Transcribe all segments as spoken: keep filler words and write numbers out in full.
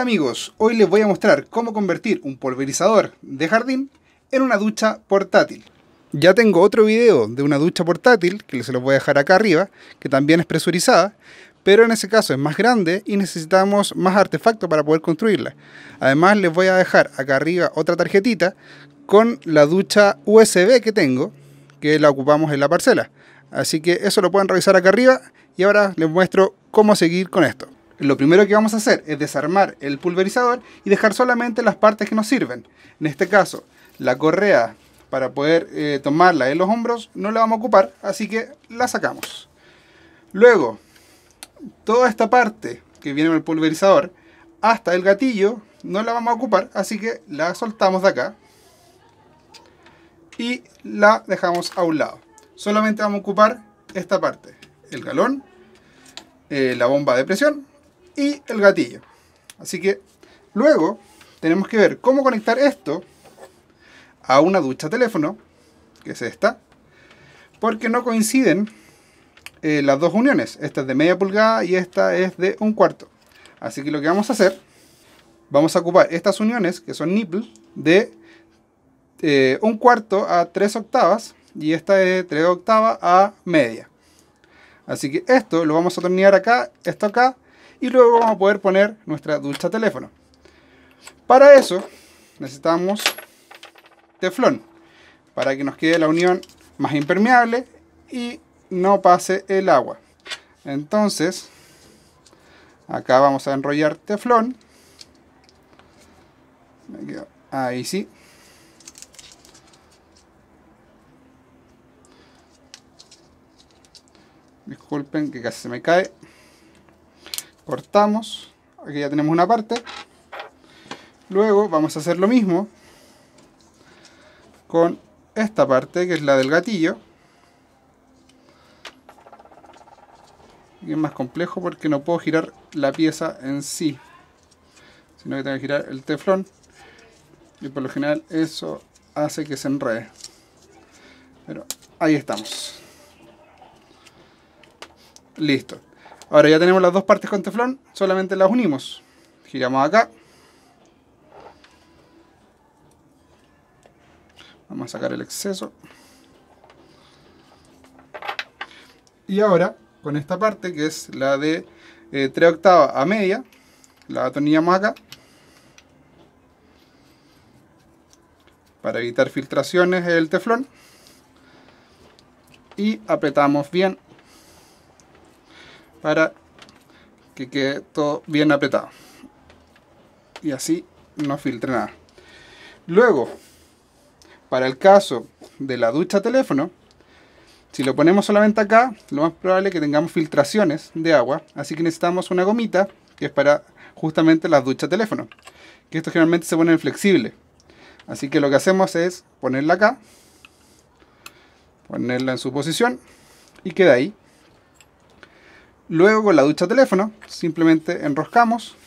Hola amigos, hoy les voy a mostrar cómo convertir un pulverizador de jardín en una ducha portátil. Ya tengo otro video de una ducha portátil, que se los voy a dejar acá arriba, que también es presurizada, pero en ese caso es más grande y necesitamos más artefactos para poder construirla. Además les voy a dejar acá arriba otra tarjetita con la ducha U S B que tengo, que la ocupamos en la parcela. Así que eso lo pueden revisar acá arriba y ahora les muestro cómo seguir con esto. Lo primero que vamos a hacer es desarmar el pulverizador y dejar solamente las partes que nos sirven. En este caso, la correa para poder eh, tomarla en los hombros no la vamos a ocupar, así que la sacamos. Luego, toda esta parte que viene con el pulverizador hasta el gatillo no la vamos a ocupar, así que la soltamos de acá y la dejamos a un lado. Solamente vamos a ocupar esta parte, el galón, eh, la bomba de presión y el gatillo. Así que luego tenemos que ver cómo conectar esto a una ducha teléfono, que es esta, porque no coinciden eh, las dos uniones. Esta es de media pulgada y esta es de un cuarto. Así que lo que vamos a hacer, vamos a ocupar estas uniones que son nipple de eh, un cuarto a tres octavas y esta es de tres octavas a media. Así que esto lo vamos a atornillar acá, esto acá, y luego vamos a poder poner nuestra ducha teléfono. Para eso necesitamos teflón, para que nos quede la unión más impermeable y no pase el agua. Entonces, acá vamos a enrollar teflón. Ahí sí. Disculpen que casi se me cae. Cortamos. Aquí ya tenemos una parte. Luego vamos a hacer lo mismo con esta parte, que es la del gatillo. Y es más complejo porque no puedo girar la pieza en sí, sino que tengo que girar el teflón. Y por lo general eso hace que se enrede. Pero ahí estamos. Listo. Ahora ya tenemos las dos partes con teflón, solamente las unimos. Giramos acá. Vamos a sacar el exceso. Y ahora, con esta parte, que es la de eh, tres octavas a media, la atornillamos acá. Para evitar filtraciones el teflón. Y apretamos bien, para que quede todo bien apretado y así no filtre nada. Luego, para el caso de la ducha teléfono, si lo ponemos solamente acá, lo más probable es que tengamos filtraciones de agua, así que necesitamos una gomita que es para justamente las duchas teléfono, que esto generalmente se pone en flexible. Así que lo que hacemos es ponerla acá, ponerla en su posición y queda ahí. Luego con la ducha teléfono simplemente enroscamos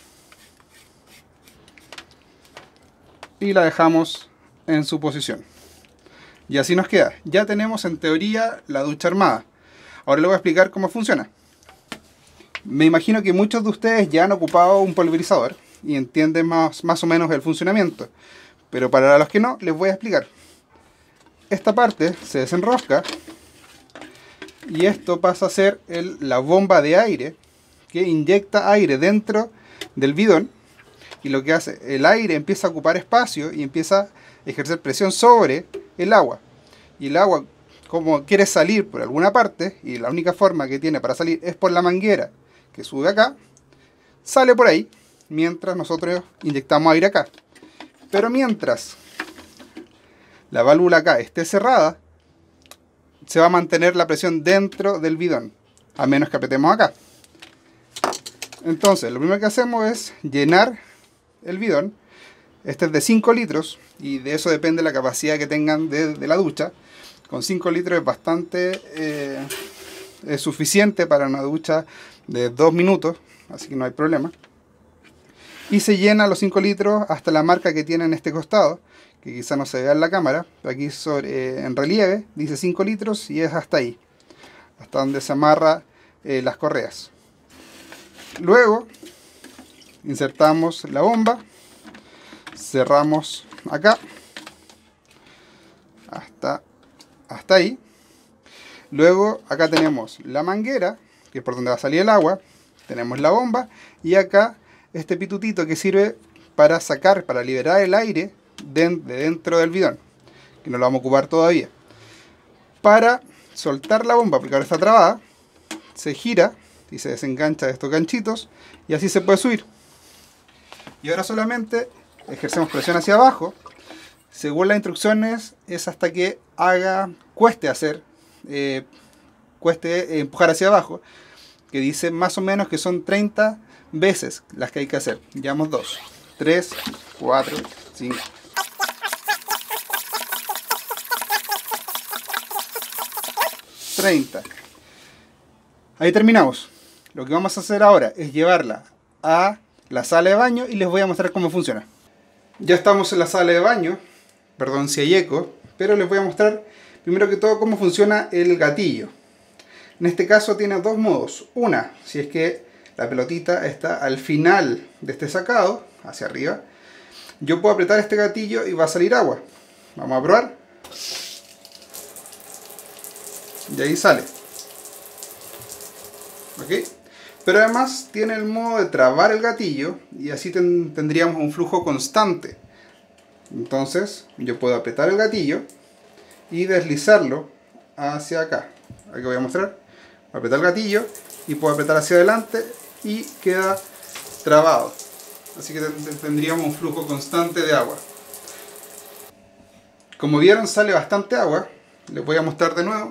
y la dejamos en su posición. Y así nos queda. Ya tenemos en teoría la ducha armada. Ahora les voy a explicar cómo funciona. Me imagino que muchos de ustedes ya han ocupado un pulverizador y entienden más, más o menos el funcionamiento. Pero para los que no, les voy a explicar. Esta parte se desenrosca. Y esto pasa a ser el, la bomba de aire que inyecta aire dentro del bidón. Y lo que hace, el aire empieza a ocupar espacio y empieza a ejercer presión sobre el agua. Y el agua, como quiere salir por alguna parte, y la única forma que tiene para salir es por la manguera que sube acá, sale por ahí, mientras nosotros inyectamos aire acá. Pero mientras la válvula acá esté cerrada, se va a mantener la presión dentro del bidón, a menos que apretemos acá. Entonces, lo primero que hacemos es llenar el bidón. Este es de cinco litros y de eso depende la capacidad que tengan de, de la ducha. Con cinco litros es bastante eh, es suficiente para una ducha de dos minutos, así que no hay problema. Y se llena los cinco litros hasta la marca que tiene en este costado, que quizá no se vea en la cámara, pero aquí sobre, eh, en relieve dice cinco litros y es hasta ahí, hasta donde se amarra eh, las correas. Luego insertamos la bomba, cerramos acá, hasta, hasta ahí. Luego acá tenemos la manguera, que es por donde va a salir el agua, tenemos la bomba, y acá este pitutito que sirve para sacar, para liberar el aire de, de dentro del bidón, que no lo vamos a ocupar todavía. Para soltar la bomba, porque ahora está trabada, se gira y se desengancha de estos ganchitos, y así se puede subir. Y ahora solamente ejercemos presión hacia abajo. Según las instrucciones es hasta que haga, cueste hacer, eh, cueste empujar hacia abajo, que dice más o menos que son treinta veces las que hay que hacer. Llevamos dos, tres, cuatro, cinco. treinta. Ahí terminamos. Lo que vamos a hacer ahora es llevarla a la sala de baño y les voy a mostrar cómo funciona. Ya estamos en la sala de baño. Perdón si hay eco, pero les voy a mostrar primero que todo cómo funciona el gatillo. En este caso tiene dos modos. Una, si es que la pelotita está al final de este sacado, hacia arriba, yo puedo apretar este gatillo y va a salir agua. Vamos a probar. Y ahí sale. ¿Ok? Pero además tiene el modo de trabar el gatillo y así ten, tendríamos un flujo constante. Entonces yo puedo apretar el gatillo y deslizarlo hacia acá. Aquí voy a mostrar. Apretar el gatillo y puedo apretar hacia adelante y queda trabado. Así que tendríamos un flujo constante de agua. Como vieron, sale bastante agua. Les voy a mostrar de nuevo.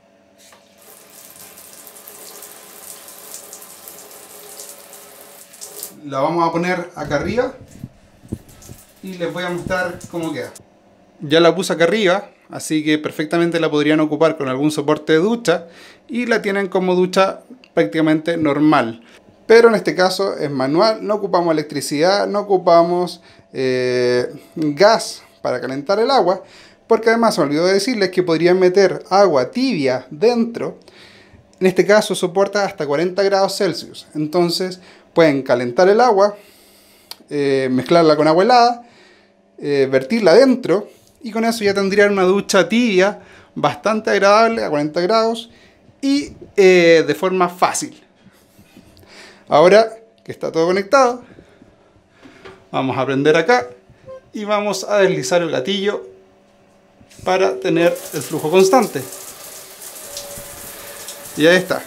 La vamos a poner acá arriba y les voy a mostrar cómo queda. Ya la puse acá arriba, así que perfectamente la podrían ocupar con algún soporte de ducha y la tienen como ducha prácticamente normal. Pero en este caso es manual, no ocupamos electricidad, no ocupamos eh, gas para calentar el agua, porque además me olvidó de decirles que podrían meter agua tibia dentro. En este caso soporta hasta cuarenta grados Celsius, entonces pueden calentar el agua, eh, mezclarla con agua helada, eh, vertirla adentro y con eso ya tendrían una ducha tibia bastante agradable a cuarenta grados y eh, de forma fácil. Ahora que está todo conectado, vamos a prender acá y vamos a deslizar el gatillo para tener el flujo constante. Y ahí está.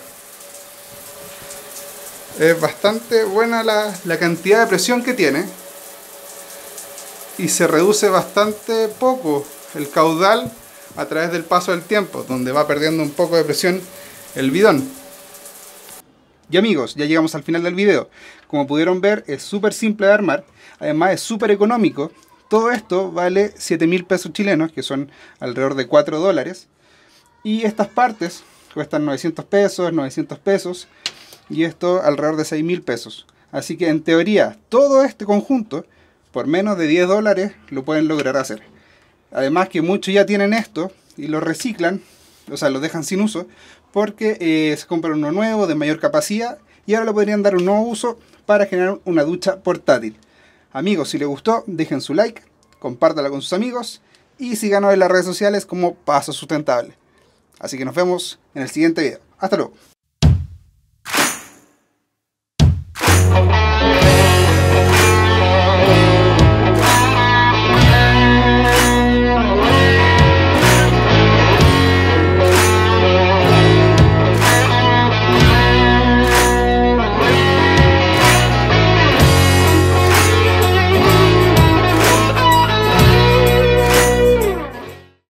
Es bastante buena la, la cantidad de presión que tiene y se reduce bastante poco el caudal a través del paso del tiempo, donde va perdiendo un poco de presión el bidón. Y amigos, ya llegamos al final del video. Como pudieron ver, es súper simple de armar, además es súper económico. Todo esto vale siete mil pesos chilenos, que son alrededor de cuatro dólares. Y estas partes cuestan novecientos pesos, novecientos pesos. Y esto alrededor de seis mil pesos. Así que en teoría todo este conjunto por menos de diez dólares lo pueden lograr hacer. Además que muchos ya tienen esto y lo reciclan, o sea lo dejan sin uso, porque eh, se compran uno nuevo de mayor capacidad y ahora le podrían dar un nuevo uso para generar una ducha portátil. Amigos, si les gustó dejen su like, compártala con sus amigos y síganos en las redes sociales como Paso Sustentable. Así que nos vemos en el siguiente video. Hasta luego.